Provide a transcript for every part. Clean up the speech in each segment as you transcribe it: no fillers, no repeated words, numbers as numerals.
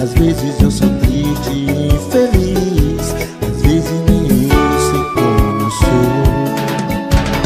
Às vezes eu sou triste e infeliz, às vezes nem eu sei como sou.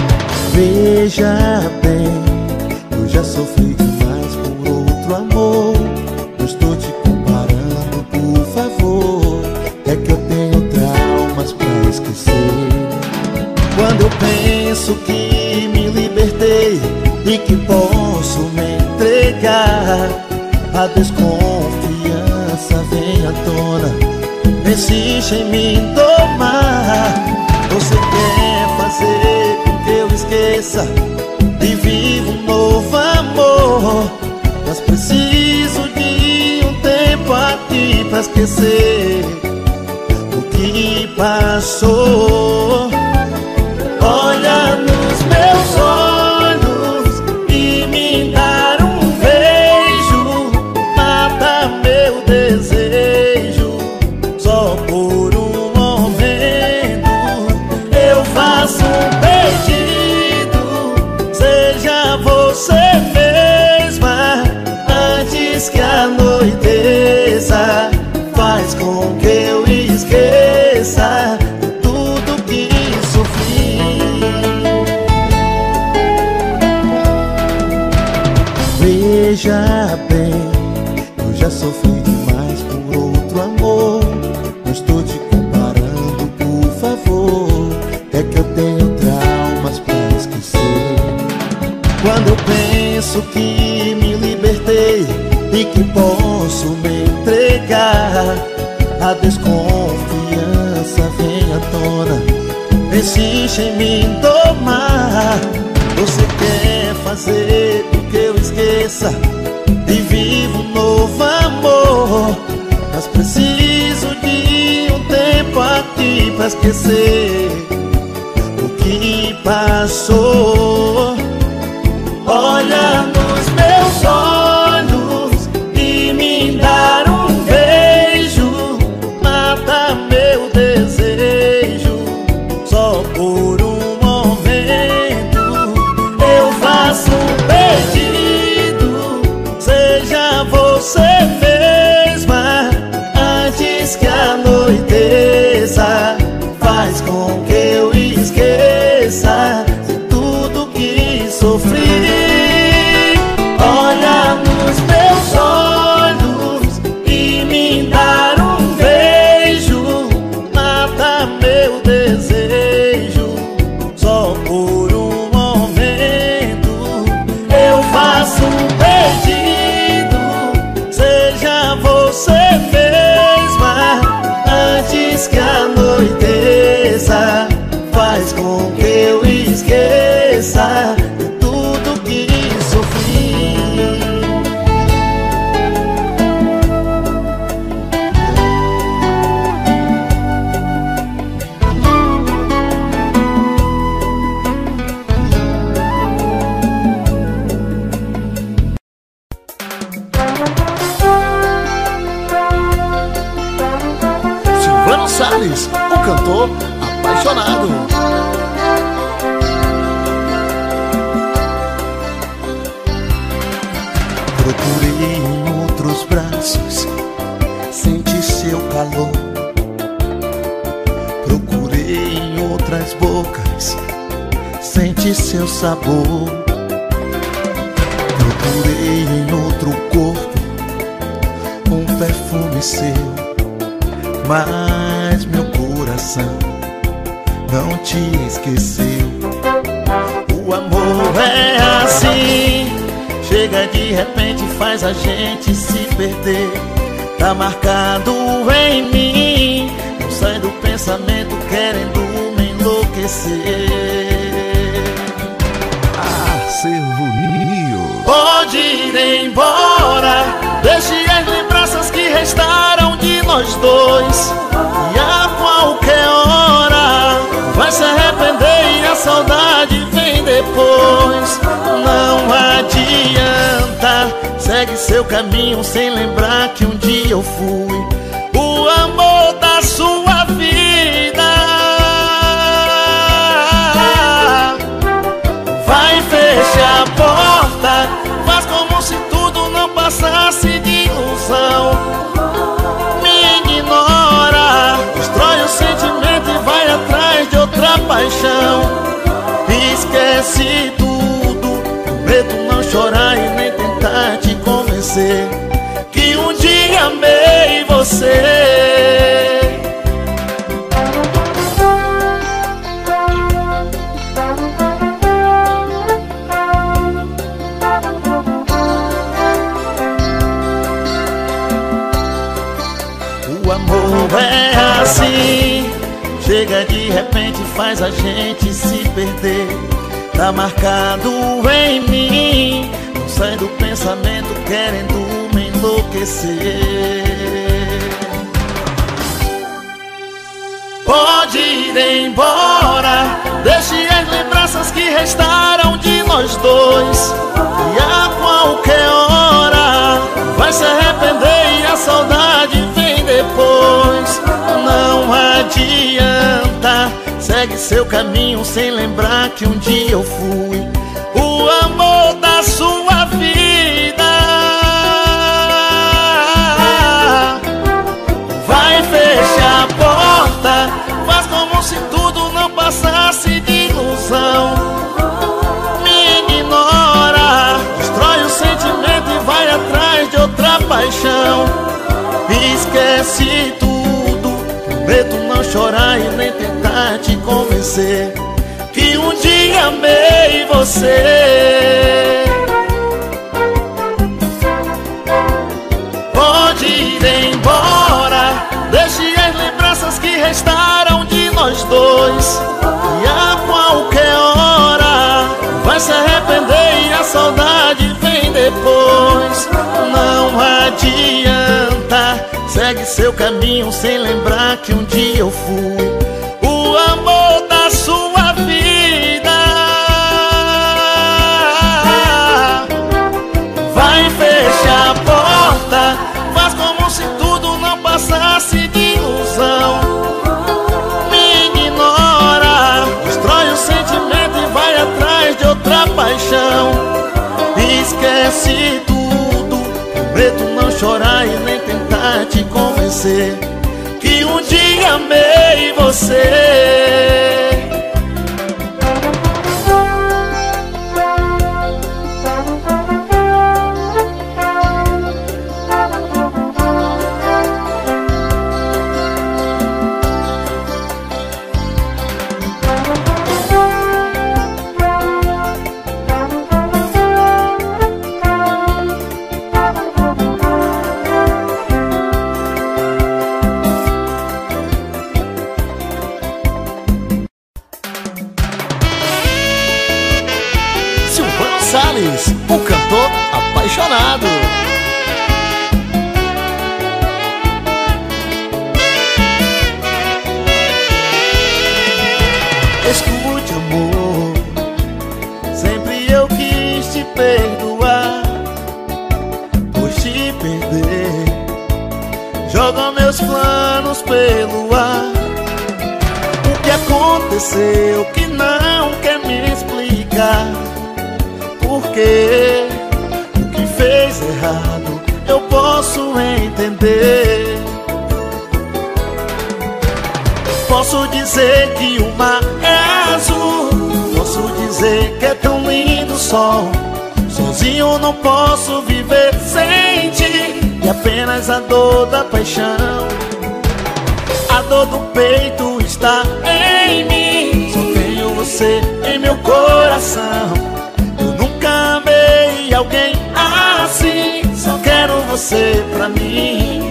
Veja bem, eu já sofri demais por outro amor. Não estou te comparando, por favor. É que eu tenho traumas pra esquecer. Quando eu penso que me libertei e que posso me entregar, a desconfiança vem à tona, insiste em me domar. Você quer fazer com que eu esqueça e viva um novo amor, mas preciso de um tempo aqui pra esquecer o que passou. Olha nos meus olhos e me dar um beijo, mata meu desejo, só por um momento. Eu faço um pedido, seja você mesma, antes que anoiteça. Faz com que eu esqueça tudo que sofri. Veja bem, eu já sofri demais por outro amor. Não estou te comparando, por favor. É que eu tenho traumas pra esquecer. Quando eu penso que me libertei e que posso me entregar, a desconfiança vem à tona, insiste em me domar. Você quer fazer com que eu esqueça e viva um novo amor, mas preciso de um tempo aqui pra esquecer o que passou. Olha nos meus olhos e me dar um beijo, mata meu desejo, só por um momento. Eu faço um pedido, seja você mesma, antes que anoiteça. Faz com que eu esqueça tudo que sofri. Olha nos meus olhos e me dar um beijo, mata meu desejo, só por um momento. Eu faço um pedido, seja você mesma, antes que anoiteça. Faz com que eu esqueça tudo que sofri. Silvano Salles, o cantor apaixonado. Procurei em outros braços, senti seu calor. Procurei em outras bocas, senti seu sabor. Procurei em outro corpo, um perfume seu, mas meu coração não te esqueceu. O amor é assim, chega de repente, faz a gente se perder. Tá marcado em mim, não sai do pensamento, querendo me enlouquecer. Acervo News. Pode ir embora, deixe as lembranças que restaram de nós dois, e a qualquer hora vai se arrepender e a saudade vem depois. Não adianta, segue seu caminho sem lembrar que um dia eu fui o amor da sua vida. Vai, fecha a porta, faz como se tudo não passasse de ilusão. não chorar e nem tentar te convencer que um dia amei você. O amor é assim, chega de repente, faz a gente se perder. Tá marcado em mim, não sai do pensamento querendo me enlouquecer. Pode ir embora, deixe as lembranças que restaram de nós dois. E a qualquer hora vai se arrepender e a saudade vem depois. Não adianta, segue seu caminho sem lembrar que um dia eu fui o amor da sua vida. Vai fechar a porta, faz como se tudo não passasse de ilusão. Me ignora, destrói o sentimento e vai atrás de outra paixão. Esquece tudo, prometo não chorar e nem tentar te convencer que um dia amei você. Pode ir embora, deixe as lembranças que restaram de nós dois. E a qualquer hora vai se arrepender e a saudade vem depois. Não adianta, segue seu caminho sem lembrar que um dia eu fui o amor da sua vida. Vai fechar a porta, faz como se tudo não passasse de ilusão. Me ignora, destrói o sentimento e vai atrás de outra paixão. Esquece tudo, prometo não chorar e nem tentar te convencer que um dia amei você. Salles, o cantor apaixonado. Escute, amor, sempre eu quis te perdoar, pois te perder joga meus planos pelo ar. O que aconteceu que não quer me explicar? Porque o que fez errado eu posso entender. Posso dizer que o mar é azul, posso dizer que é tão lindo o sol. Sozinho não posso viver sem ti, e apenas a dor da paixão. A dor do peito está em mim, só tenho você em meu coração. Amei alguém assim, só quero você pra mim.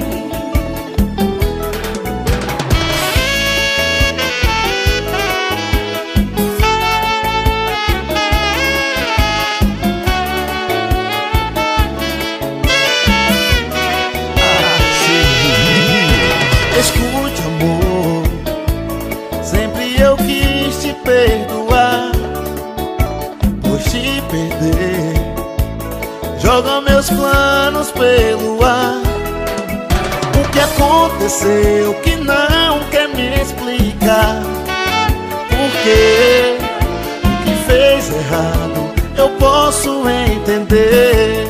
Escute, amor, sempre eu quis te perdoar, pois te perder joga meus planos pelo ar. O que aconteceu que não quer me explicar? Porque o que fez errado eu posso entender.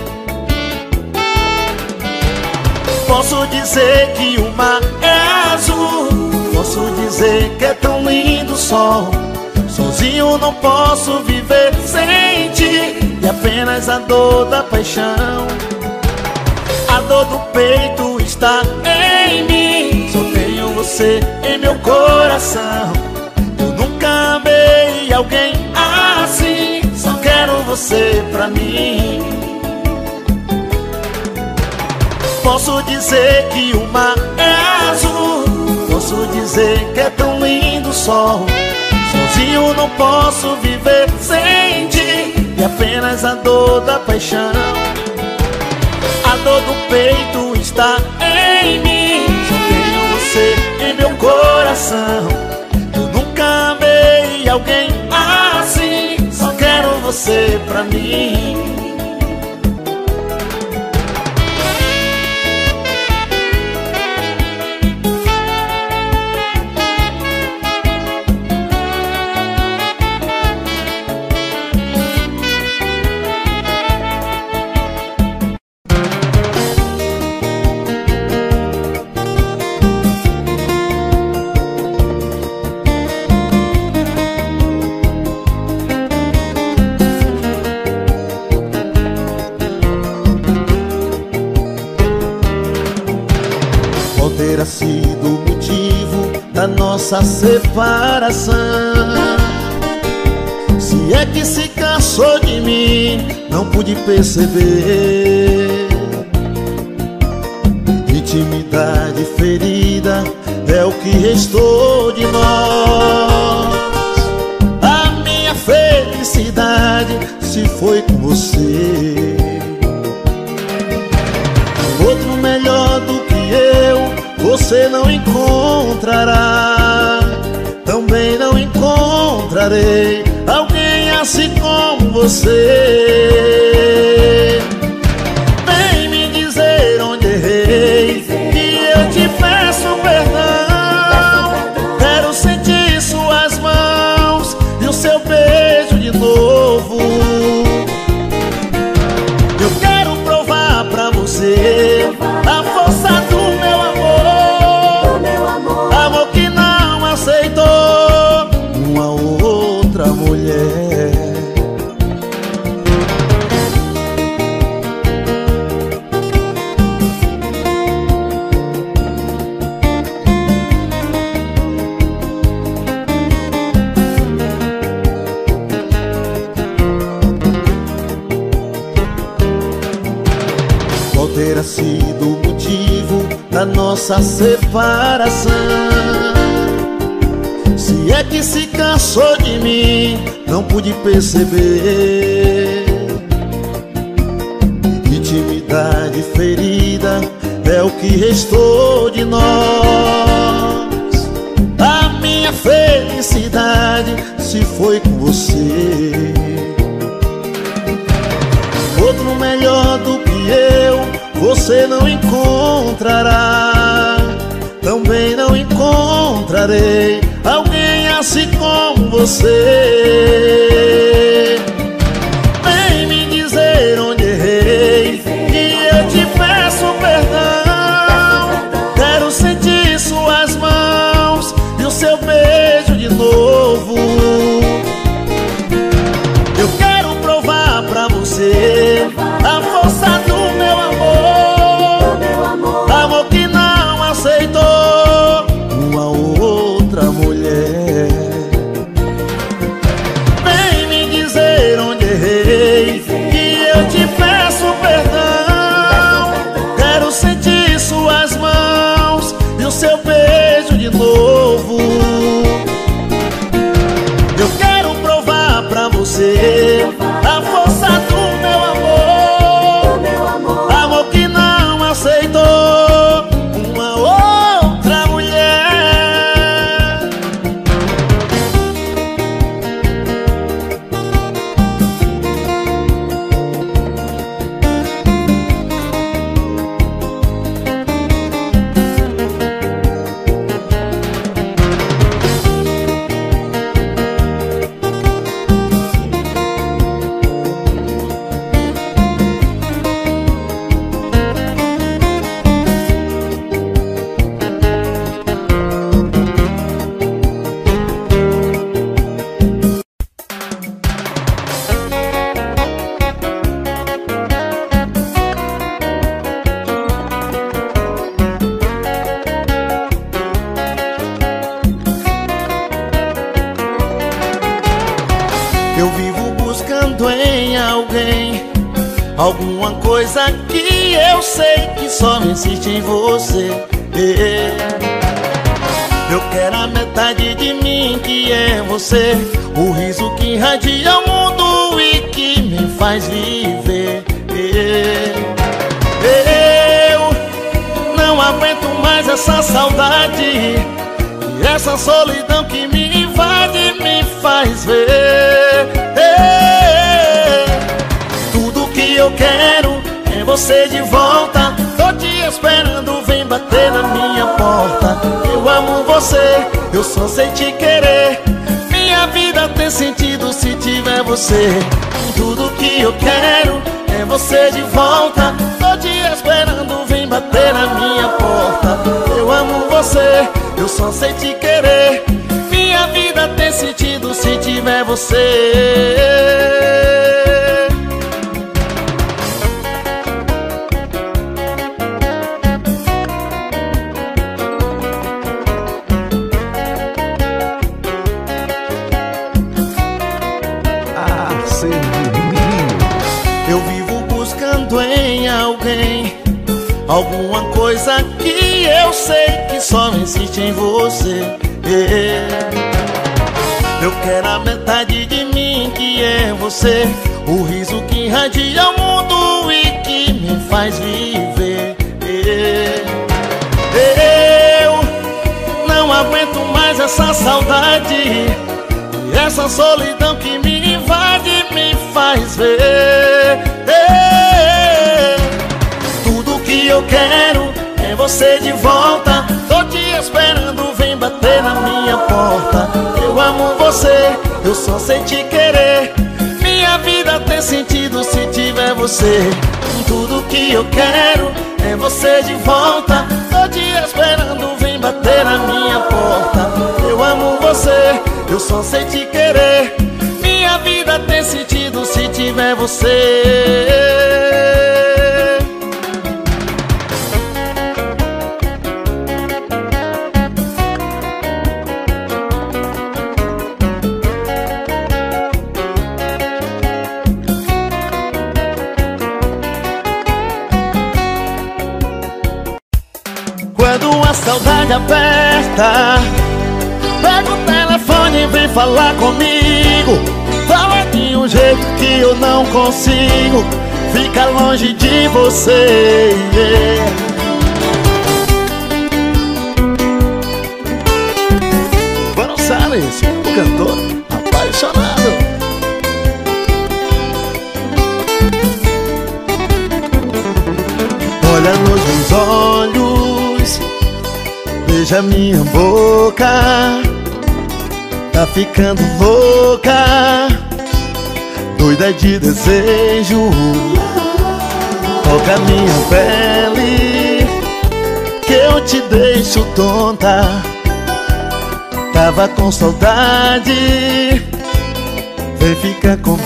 Posso dizer que o mar é azul, posso dizer que é tão lindo o sol. Sozinho não posso viver sem ti, e apenas apenas a dor da paixão. A dor do peito está em mim, só tenho você em meu coração. Eu nunca amei alguém assim, só quero você pra mim. Posso dizer que o mar é azul, posso dizer que é tão lindo o sol. Sozinho não posso viver sem ti, e apenas a dor da paixão. A dor do peito está em mim, só tenho você em meu coração. Eu nunca amei alguém assim, só quero você pra mim. Terá sido o motivo da nossa separação. Se é que se cansou de mim, não pude perceber. Intimidade ferida é o que restou de nós. A minha felicidade se foi com você. Outro melhor do que eu você não encontrará, também não encontrarei alguém assim como você. Vem me dizer onde errei, que eu te peço perdão. Quero sentir suas mãos e o seu beijo de novo. Eu quero provar pra você a força do meu amor. Amor que não aceitou uma outra mulher. Qual terá sido o motivo da nossa separação? Se é que se cansou de mim, não pude perceber. Intimidade ferida é o que restou de nós. A minha felicidade se foi com você. Outro melhor do que eu você não encontrará, também não encontrarei alguém assim como você. Vem me dizer onde errei, e eu te peço perdão. Quero sentir suas mãos e o seu beijo de novo. Eu quero provar pra você a força do meu amor. Amor que não aceitou uma outra mulher. Vem me dizer onde errei, que eu te peço perdão. Quero sentir suas mãos e o seu beijo de novo. Eu quero provar pra você a força do meu amor. alguma coisa que eu sei que só existe em você. Eu quero a metade de mim que é você, o riso que irradia o mundo e que me faz viver. Eu não aguento mais essa saudade e essa solidão que me invade me faz ver. Tudo que eu quero é você de volta. Tô te esperando, vem bater na minha porta. Eu amo você, eu só sei te querer. Minha vida tem sentido se tiver você. Tudo que eu quero é você de volta. Tô te esperando, vem bater na minha porta. Eu amo você, eu só sei te querer. Minha vida tem sentido se tiver você. Eu vivo buscando em alguém alguma coisa que eu sei que só existe em você. Eu quero a metade de mim que é você, o riso que irradia o mundo e que me faz viver. Eu não aguento mais essa saudade e essa solidão que me invade me faz ver. Tudo que eu quero é você de volta. Tô te esperando, vem bater na minha porta. Eu amo você, eu só sei te querer. Minha vida tem sentido se tiver você. Tudo que eu quero é você de volta. Tô te esperando, vem bater na minha porta. Eu amo você, eu só sei te querer. Minha vida tem sentido se tiver você. Quando a saudade aperta, pega o telefone e vem falar comigo. Fala de um jeito que eu não consigo ficar longe de você. Buenos Aires, o cantor apaixonado. Olha nos meus olhos, beija minha boca. Tá ficando louca, doida de desejo. Toca minha pele, que eu te deixo tonta. Tava com saudade, vem ficar comigo.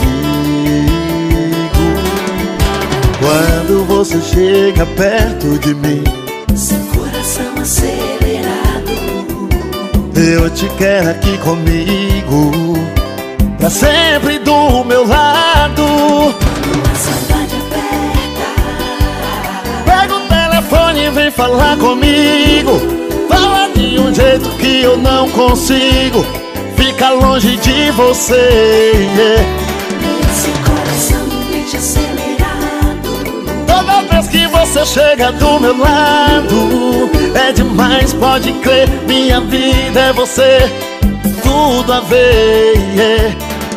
Quando você chega perto de mim, seu coração acelerado, eu te quero aqui comigo, pra sempre do meu lado. quando a saudade aperta, Pega o telefone e vem falar comigo. Fala de um jeito que eu não consigo ficar longe de você. esse coração mente acelerado, Toda vez que você chega do meu lado, é demais, pode crer. Minha vida é você, tudo a ver.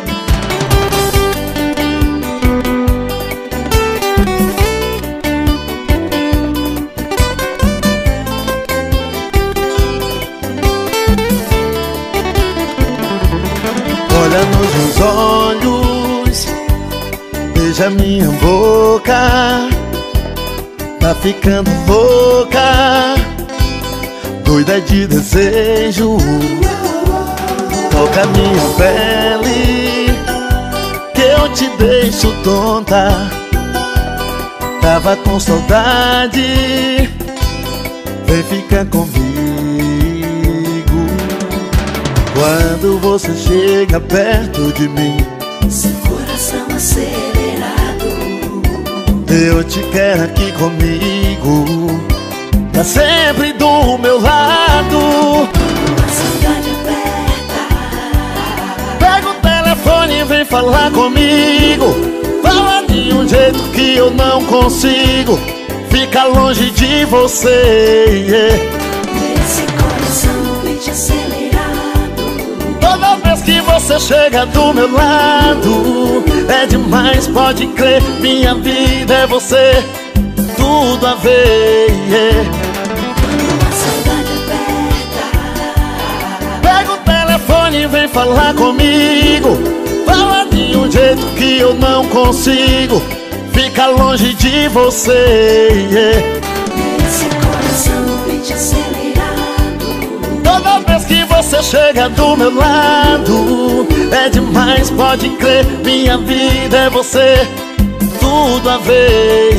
Olha nos meus olhos, beija minha boca. Tá ficando louca, doida de desejo. Toca minha pele, que eu te deixo tonta. Tava com saudade, vem ficar comigo. Quando você chega perto de mim, seu coração acelerado, Eu te quero aqui comigo, pra sempre do meu lado. Uma saudade aperta. Pega o telefone e vem falar comigo. Fala de um jeito que eu não consigo ficar longe de você, Esse coração bate acelerado. Toda vez que você chega do meu lado é demais, pode crer. Minha vida é você, tudo a ver, Uma saudade aperta. Pega o telefone e vem falar comigo. Fala de um jeito que eu não consigo ficar longe de você, Esse coração bate acelerado. Toda vez que você chega do meu lado é demais, pode crer. Minha vida é você, tudo a ver,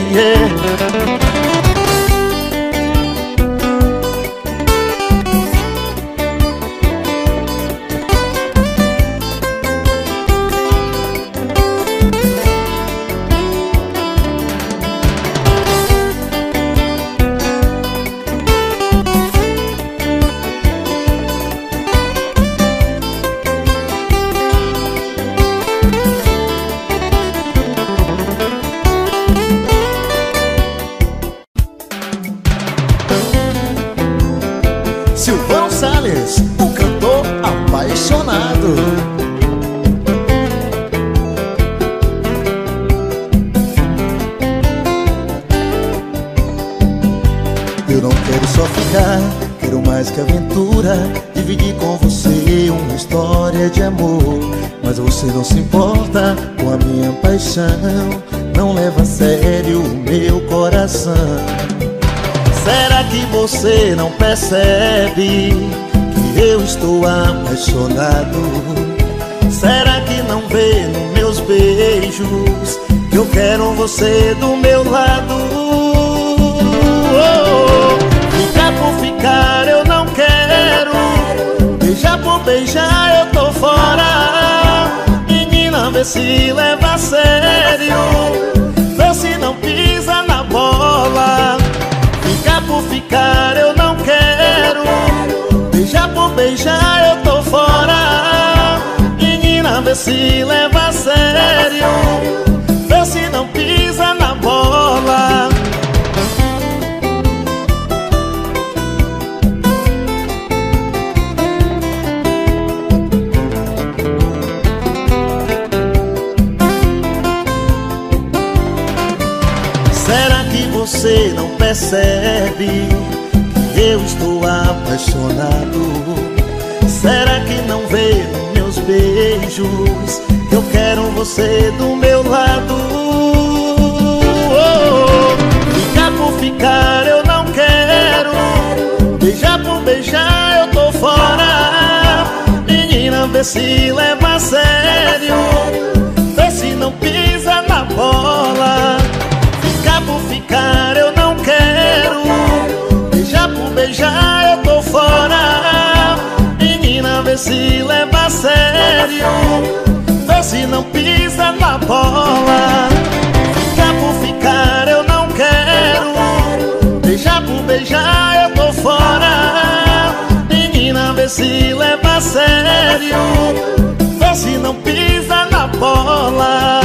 Silvão Salles, o cantor apaixonado. Eu não quero só ficar, quero mais que aventura. Dividir com você uma história de amor. Mas você não se importa com a minha paixão, não leva a sério o meu coração. Será que você não percebe que eu estou apaixonado? Será que não vê nos meus beijos que eu quero você do meu lado? Ficar por ficar eu não quero, beijar por beijar eu tô fora. Menina, vê se leva a sério, vê se não pisa na bola. Ficar por ficar eu não quero, beijar por beijar eu tô fora. Menina, vê se leva a sério, vê se não pisa na bola. Será que você não percebe que eu estou apaixonado? Será que não vê nos meus beijos que eu quero você do meu lado? Ficar por ficar eu não quero, beijar por beijar eu tô fora. Menina, vê se leva a sério, vê se não pisa na bola. Ficar por ficar eu não quero, beijar por beijar eu tô fora. Menina, vê se leva a sério, vê se não pisa na bola. Ficar por ficar eu não quero, beijar por beijar eu tô fora. Menina, vê se leva a sério, vê se não pisa na bola.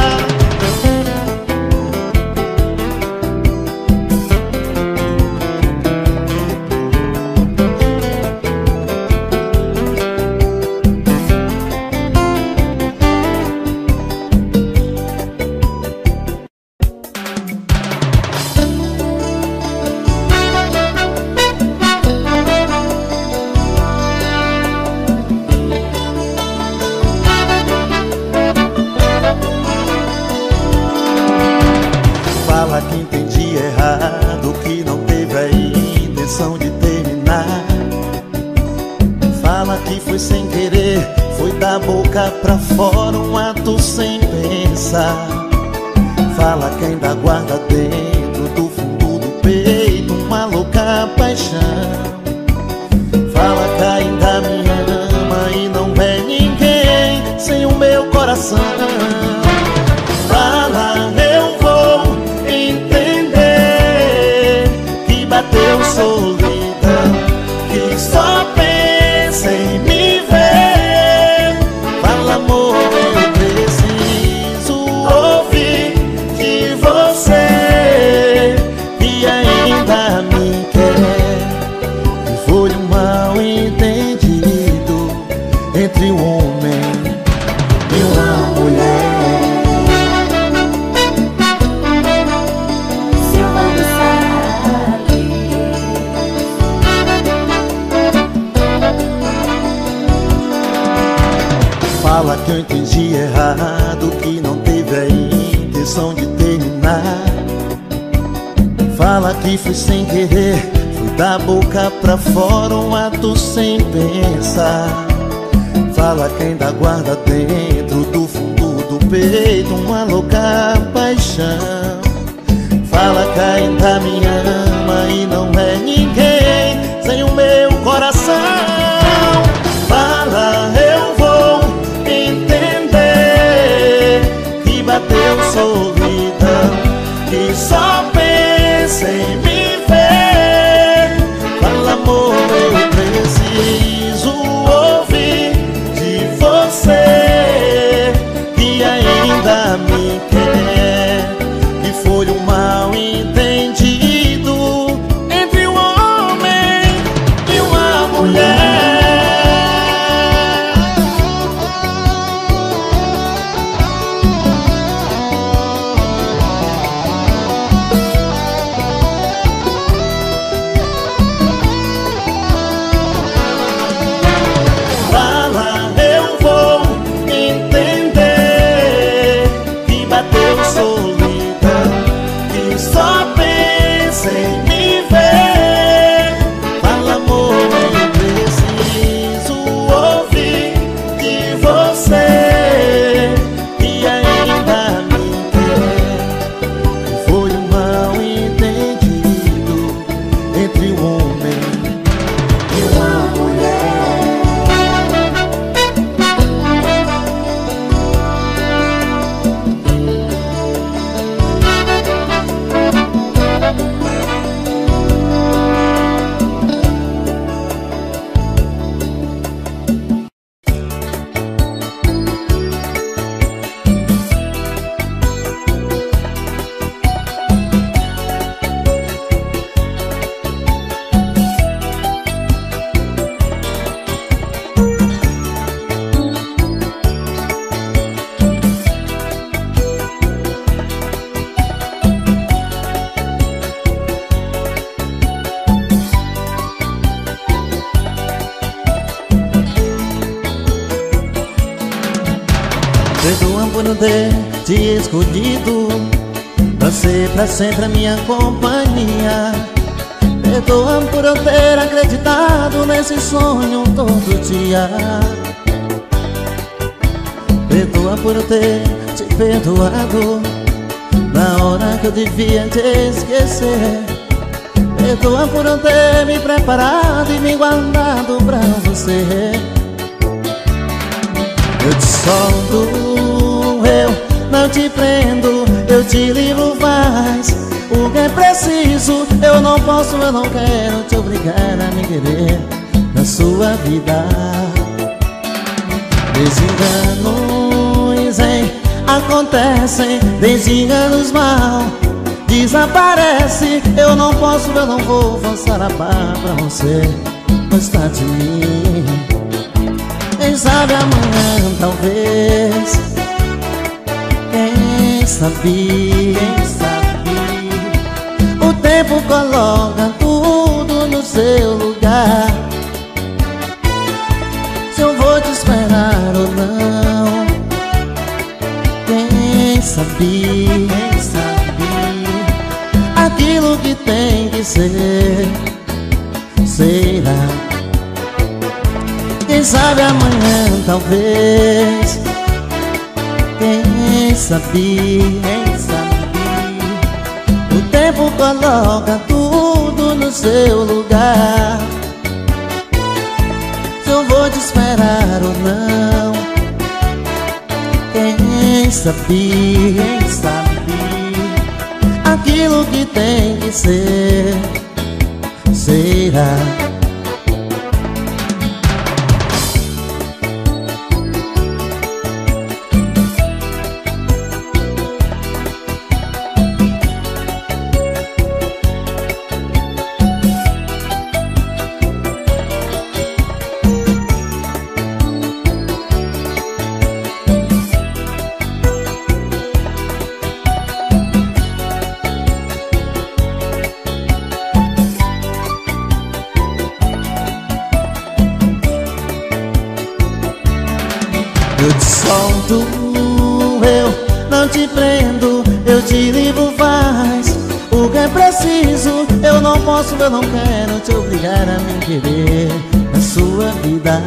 Fala que entendi errado, que não teve a intenção de terminar. Fala que foi sem querer, foi da boca pra fora, um ato sem pensar. Fala que ainda guarda dentro do fundo do peito uma louca paixão. Fala que ainda me ama e não é ninguém sem o meu coração. Fala, eu vou que eu entendi errado, que não teve a intenção de terminar. Fala que foi sem querer, foi da boca pra fora, um ato sem pensar. Fala que ainda guarda dentro do fundo do peito uma louca paixão. Fala que ainda me ama e não é ninguém sem o meu coração. Fala, eu vou entender que bateu solidão, que só pensa em me ver. Fala, amor, eu preciso ouvir de você que ainda me quer. Que foi um mal entendido entre um homem e uma mulher. Fala, eu vou entender que bateu solidão, que só pensa em me ver. Fala, amor, eu preciso ouvir de você que ainda me quer. Foi um mal entendido entre um homem e uma mulher. Perdoa por não ter te escolhido pra ser pra sempre a minha companhia. Perdoa por eu ter acreditado nesse sonho todo dia. Perdoa por eu ter te perdoado na hora que eu devia te esquecer. Perdoa por eu ter me preparado e me guardado pra você. Eu te solto, eu não te prendo, eu te livro, faz o que é preciso. Eu não posso, eu não quero te obrigar a me querer na sua vida. Desenganos acontecem, desenganos mal desaparece. Eu não posso, eu não vou forçar a barra pra você gostar de mim. Quem sabe amanhã, talvez. Quem sabe, o tempo coloca tudo no seu lugar. Se eu vou te esperar ou não. Quem sabe, aquilo que tem que ser, será. Quem sabe amanhã, talvez. Quem sabe, o tempo coloca tudo no seu lugar. Se eu vou te esperar ou não. Quem sabe, aquilo que tem que ser, será. volto, eu não te prendo, eu te livro, faz o que é preciso. Eu não posso, eu não quero te obrigar a me querer na sua vida.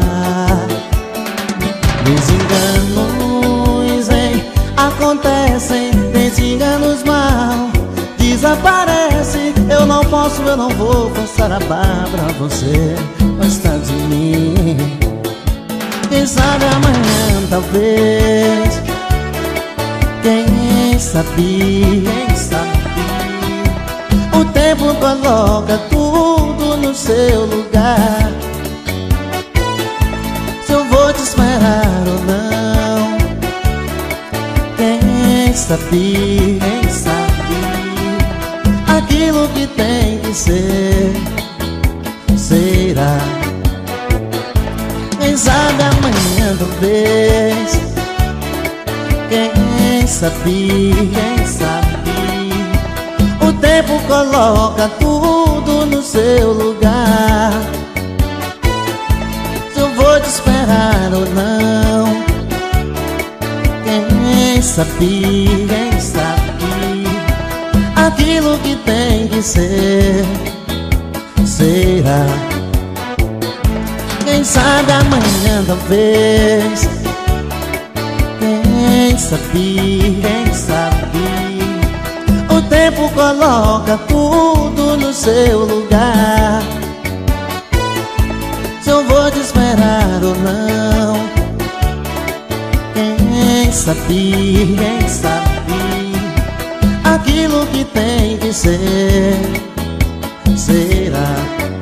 Desenganos, hein, acontecem, desenganos mal desaparece. Eu não posso, eu não vou forçar a barra pra você gostar de mim. Quem sabe amanhã, talvez. Quem sabe, quem sabe. O tempo coloca tudo no seu lugar. Se eu vou te esperar ou não. Quem sabe, quem sabe. Aquilo que tem que ser, será. Quem sabe amanhã, talvez. Quem sabe, quem sabe. O tempo coloca tudo no seu lugar. Se eu vou te esperar ou não. Quem sabe, quem sabe. Aquilo que tem que ser, será. Quem sabe amanhã, talvez. Quem sabe, quem sabe. O tempo coloca tudo no seu lugar. Se eu vou te esperar ou não. Quem sabe, quem sabe. Aquilo que tem que ser, será.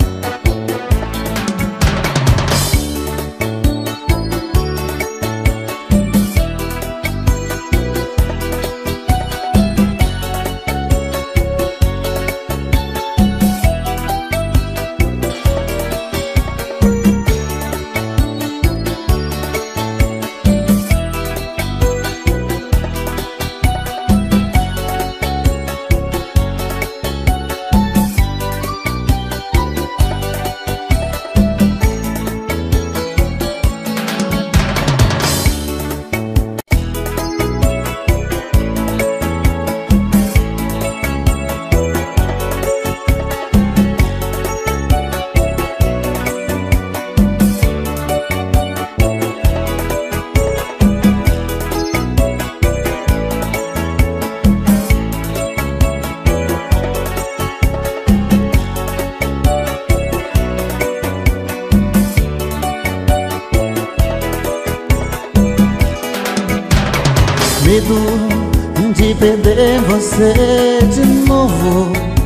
Medo de perder você de novo.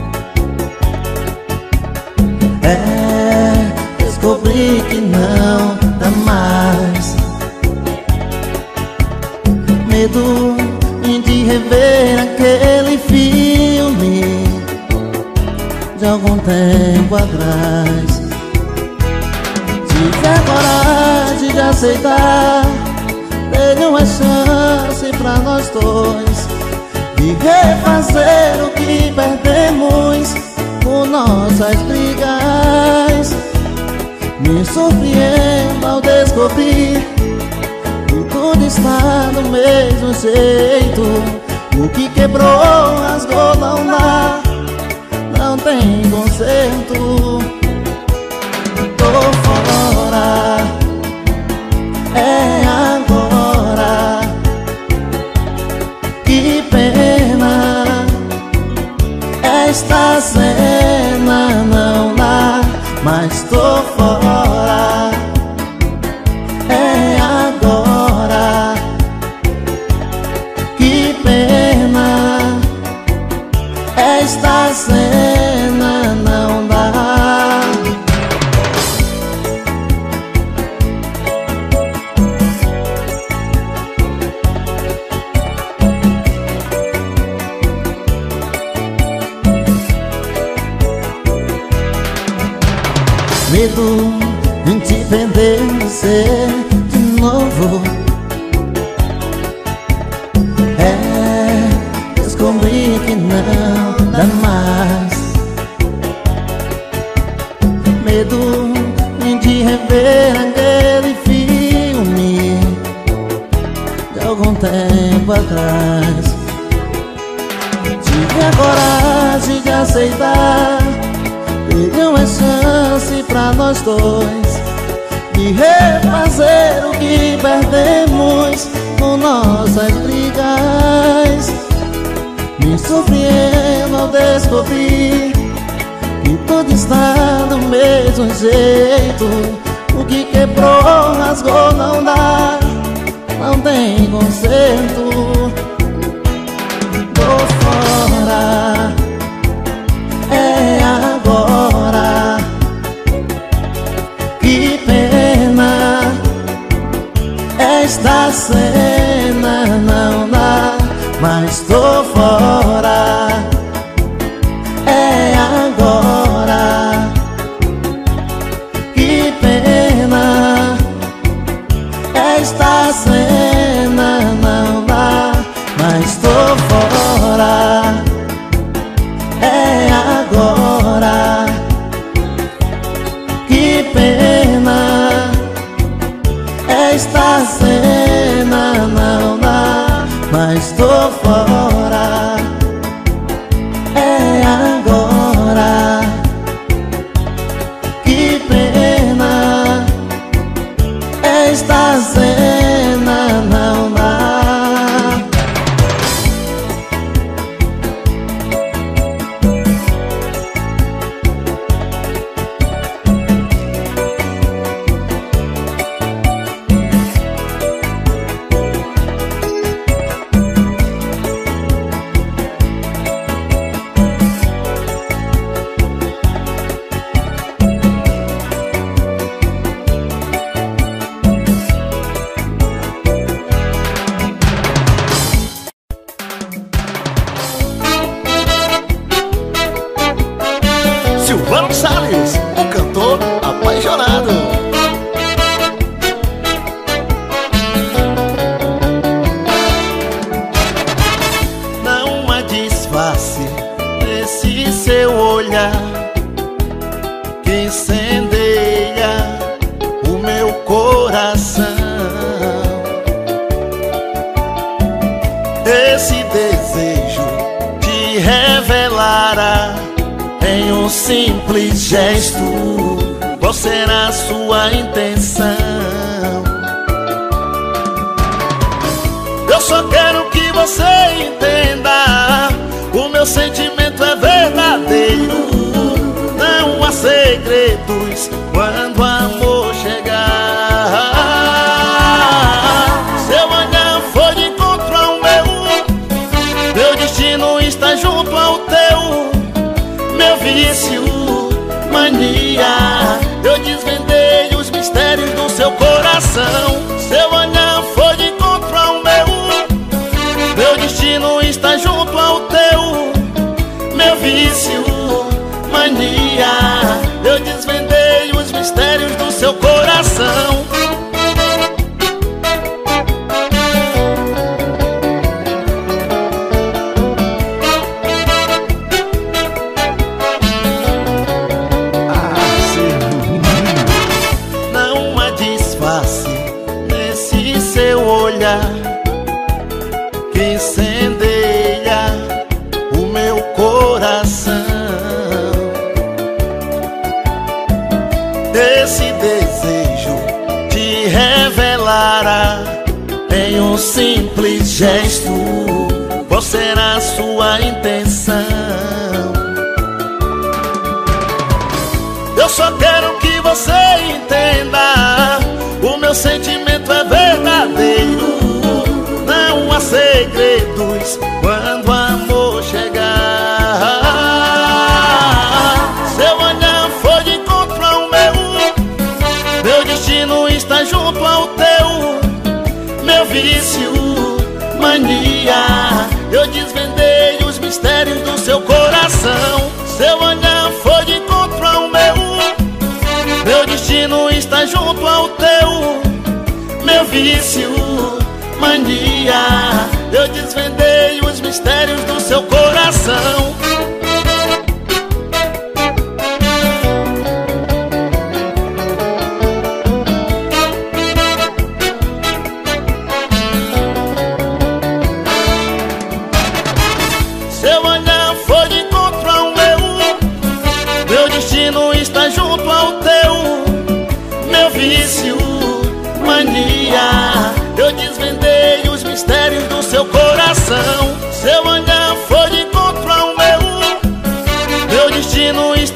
Descobri que não dá mais. Medo de rever aquele filme de algum tempo atrás. Tive a coragem de aceitar. Tenho uma chance pra nós dois de refazer o que perdemos com nossas brigas. Me surpreendo ao descobrir que tudo está do mesmo jeito. O que quebrou, rasgou, não dá, não tem conserto. Tô fora, é agora. Que pena, esta cena não dá, mas tô fora, é agora. Que pena, esta cena não dá. Medo de te perder você de novo. Descobri que não dá mais. Medo de rever aquele filme coragem de aceitar. Dê uma chance pra nós dois de refazer o que perdemos com nossas brigas. Me surpreendo ao descobrir que tudo está do mesmo jeito. O que quebrou, rasgou, não dá, não tem conserto. Tô fora, é agora. Que pena, esta cena não dá, mas tô fora, é agora. Que pena, esta cena não dá, mas tô fora, é agora. Que pena, esta cena não dá, mas tô fora, é agora. Que pena, esta cena não dá. Silvano Salles, o cantor apaixonado. Não há disfarce nesse seu olhar que incendeia o meu coração. Esse desejo de revelar em um simples gesto qual será a sua intenção. Eu só quero que você entenda, o meu sentimento é verdadeiro. Não há segredos quando o amor chegar. Seu olhar foi de encontro ao meu destino está junto ao teu. Meu vício, mania, eu desvendei os mistérios do seu coração. Seu olhar foi de encontro ao meu destino está junto ao teu. Meu vício, mania, eu desvendei os mistérios do seu coração. Nesse seu olhar que incendeia o meu coração. Esse desejo de revelar em um simples gesto qual será a sua intenção. Eu só quero que você entenda, o meu sentimento é verdadeiro. Não há segredos quando o amor chegar. Seu olhar foi de encontro ao meu destino está junto ao teu. Meu vício, mania, eu desvendei os mistérios do seu coração. Seu olhar foi de encontro ao meu destino está junto ao teu. Meu vício, mania, eu desvendei os mistérios do seu coração. Seu olhar foi de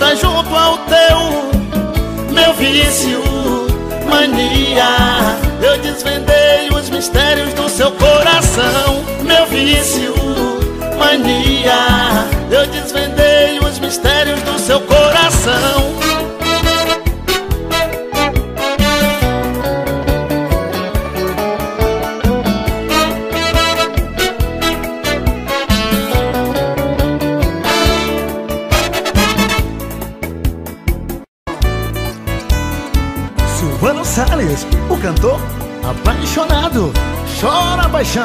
vai junto ao teu. Meu vício, mania, eu desvendei os mistérios do seu coração. Meu vício, mania, eu desvendei os mistérios do seu coração. Silvano Salles, o cantor apaixonado, chora paixão.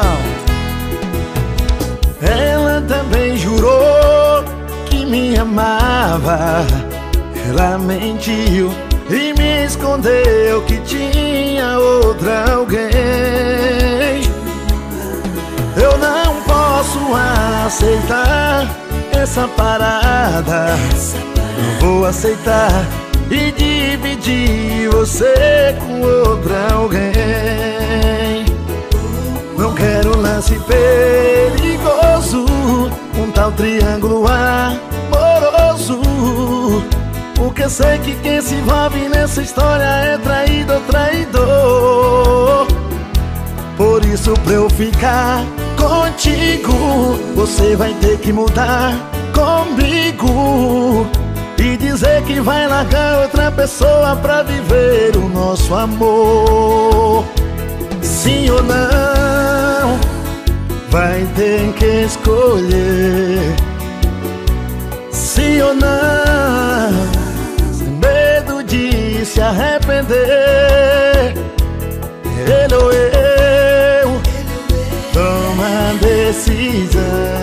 Ela também jurou que me amava. Ela mentiu e me escondeu que tinha outra alguém. Eu não posso aceitar essa parada. Não vou aceitar e dividir você com outra alguém. Não quero lance perigoso, um tal triângulo amoroso. Porque sei que quem se envolve nessa história é traído ou traidor. Por isso pra eu ficar contigo, você vai ter que mudar comigo e dizer que vai largar outra pessoa pra viver o nosso amor. Sim ou não, vai ter que escolher. Sim ou não, sem medo de se arrepender. Ele ou eu, toma a decisão.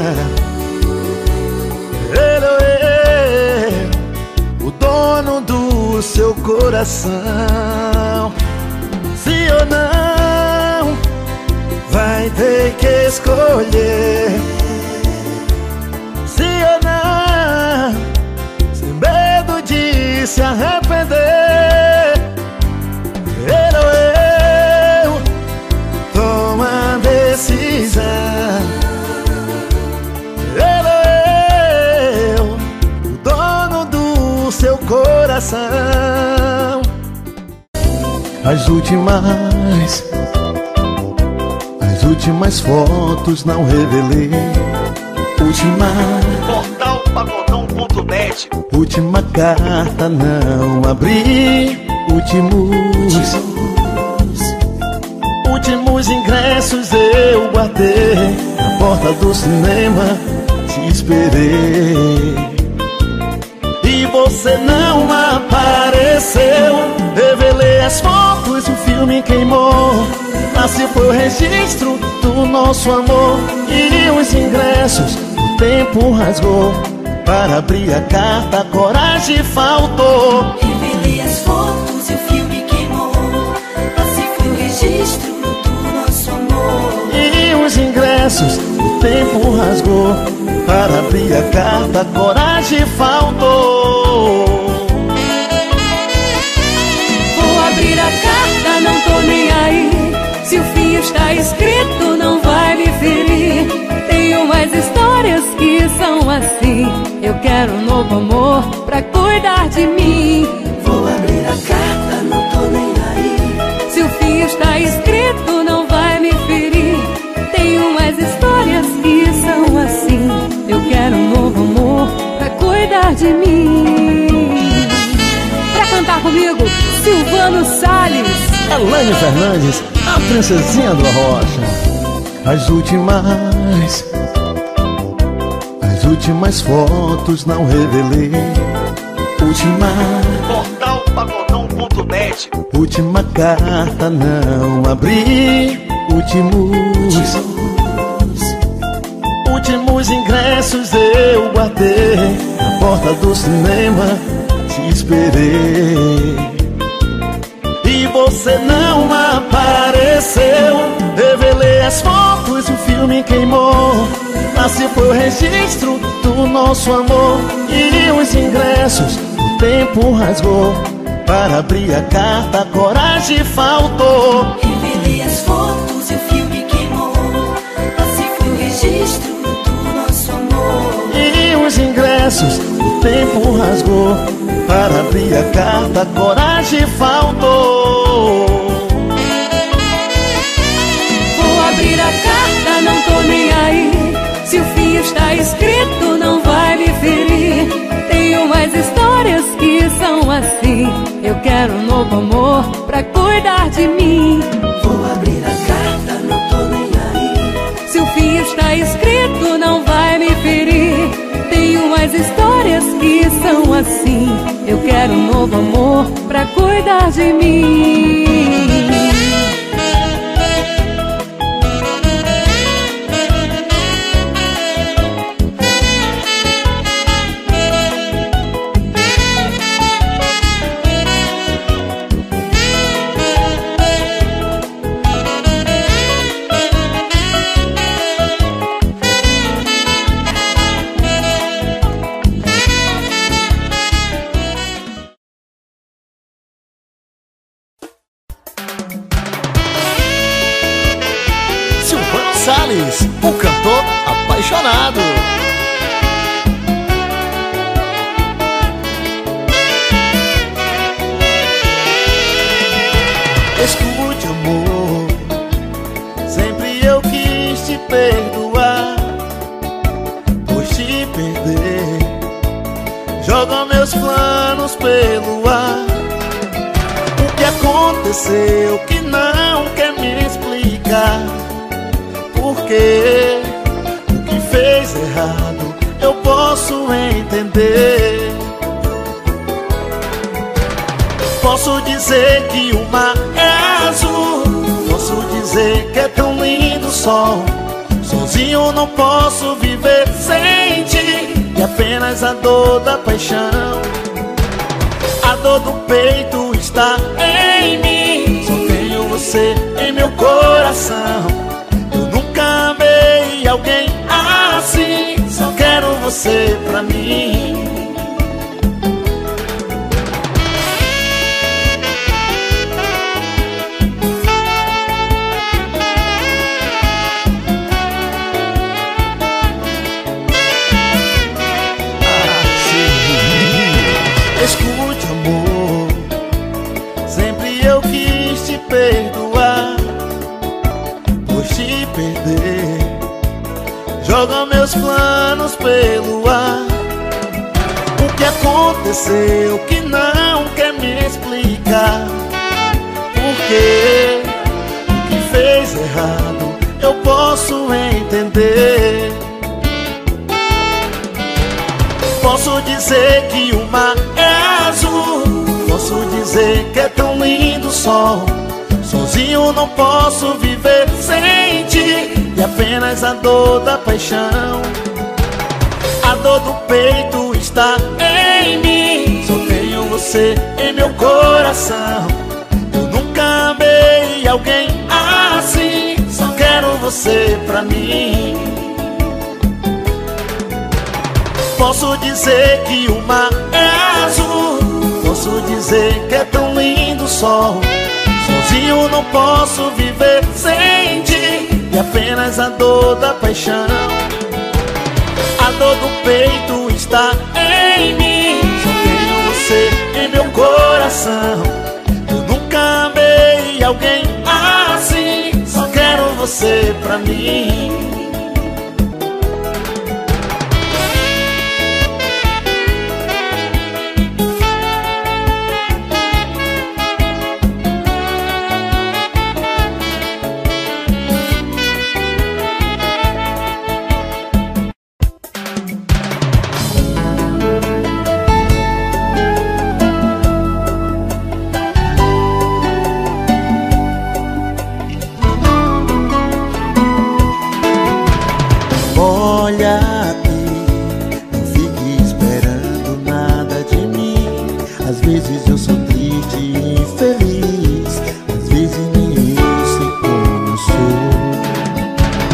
Ele ou eu, o dono do seu coração. Sim ou não, vai ter que escolher. Sim ou não, sem medo de se arrepender. Ele ou eu, toma a decisão. Ele ou eu, o dono do seu coração. As últimas fotos não revelei. Portalpagodão.net. Última carta não abri. Últimos ingressos eu guardei. Na porta do cinema te esperei e você não apareceu. Revelei as fotos, o filme queimou. Assim foi o registro do nosso amor. E os ingressos o tempo rasgou. Para abrir a carta a coragem faltou. Revelei as fotos e o filme queimou. Assim foi o registro do nosso amor. E os ingressos o tempo rasgou. Para abrir a carta a coragem faltou. Vou abrir a carta, não tô nem aí. Se o fim está escrito, não vai me ferir. Tenho mais histórias que são assim. Eu quero um novo amor pra cuidar de mim. Vou abrir a carta, não tô nem aí. Se o fim está escrito, não vai me ferir. Tenho mais histórias que são assim. Eu quero um novo amor pra cuidar de mim. Pra cantar comigo, Silvano Salles. Elaine Fernandes, a princesinha do Arrocha. As últimas fotos não revelei. Portalpagodão.net. Última carta não abri. Últimos ingressos eu guardei. Na porta do cinema te esperei e você não apareceu. Revelei as fotos, o filme queimou. Assim foi o registro do nosso amor. E os ingressos o tempo rasgou. Para abrir a carta a coragem faltou. Revelei as fotos e o filme queimou. Assim foi o registro do nosso amor. E os ingressos versos o tempo rasgou. Para abrir a carta, coragem faltou. Vou abrir a carta, não tô nem aí. Se o fim está escrito, não vai me ferir. Tenho mais histórias que são assim. Eu quero um novo amor pra cuidar de mim. Vou abrir a carta, não tô nem aí. Se o fim está escrito, não vai me ferir. Tenho mais histórias que são assim. Eu quero um novo amor pra cuidar de mim. Salles, o cantor apaixonado. Escute, amor, sempre eu quis te perdoar, pois te perder joga meus planos pelo ar. O que aconteceu que não quer me explicar? Porque o que fez errado eu posso entender. Posso dizer que o mar é azul, posso dizer que é tão lindo o sol. Sozinho não posso viver sem ti, e apenas a dor da paixão. A dor do peito está em mim, só tenho você em meu coração. Alguém assim, só quero você pra mim. Escute, amor, sempre eu quis te perdoar, pois te perder joga meus planos pelo ar. O que aconteceu que não quer me explicar? Porque o que fez errado eu posso entender. Posso dizer que o mar é azul, posso dizer que é tão lindo o sol. Sozinho não posso viver sem ti, e apenas a dor da paixão. A dor do peito está em mim, só tenho você em meu coração. Eu nunca amei alguém assim, só quero você pra mim. Posso dizer que o mar é azul, posso dizer que é tão lindo o sol. Sozinho não posso viver sem ti, e apenas a dor da paixão. A dor do peito está em mim, só tenho você em meu coração. Eu nunca amei alguém assim, só quero você pra mim. Olha aqui, não fique esperando nada de mim. Às vezes eu sou triste e infeliz, às vezes nem eu sei como sou.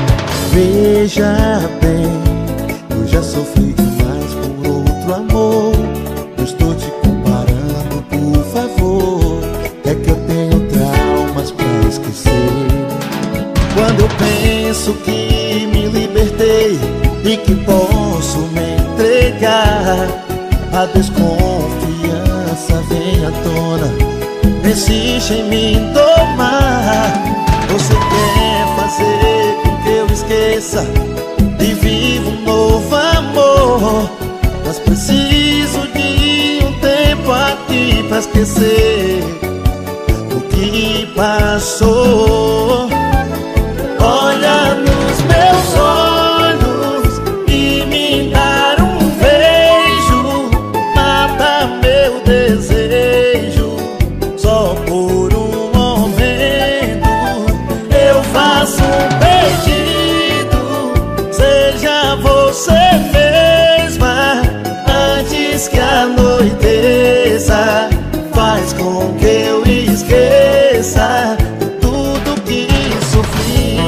Veja bem, eu já sofri demais por outro amor. Eu estou te comparando, por favor. É que eu tenho traumas pra esquecer. Quando eu penso que me libertei e que posso me entregar, a desconfiança vem à tona, insiste em me domar. Você quer fazer com que eu esqueça e viva um novo amor, mas preciso de um tempo aqui pra esquecer o que passou. Olha nos meus olhos e me dar um beijo, mata meu desejo só por um momento. Eu faço um pedido, seja você mesma antes que anoiteça. Faz com que eu esqueça tudo que sofri.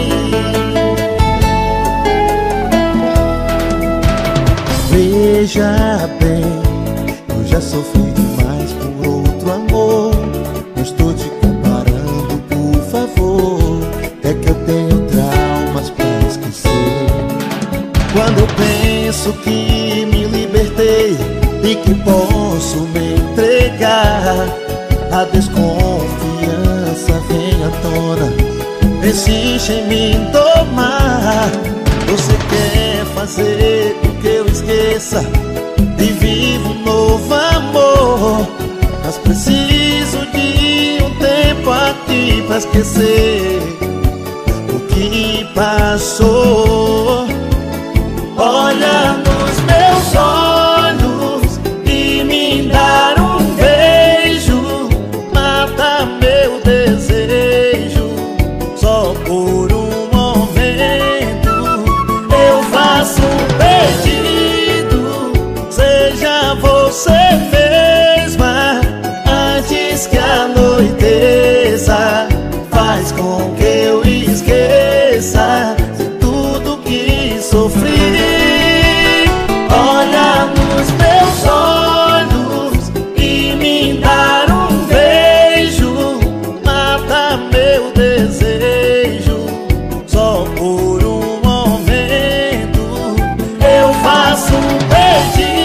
Veja bem, eu já sofri demais por outro amor. Não estou te comparando, por favor. É que eu tenho traumas pra esquecer. Quando eu penso que me libertei e que posso me entregar, a desconfiança vem à tona, insiste em me domar. Você quer fazer com que eu esqueça e viva um novo amor, mas preciso de um tempo aqui pra esquecer o que passou. Olha nos meus olhos e me dar um beijo, mata meu desejo só por um momento. Eu faço um pedido, seja você mesma antes que anoiteça. Faz com que eu esqueça tudo que sofri. Olha nos meus olhos e me dar um beijo, mata meu desejo só por um momento. Eu faço um pedido,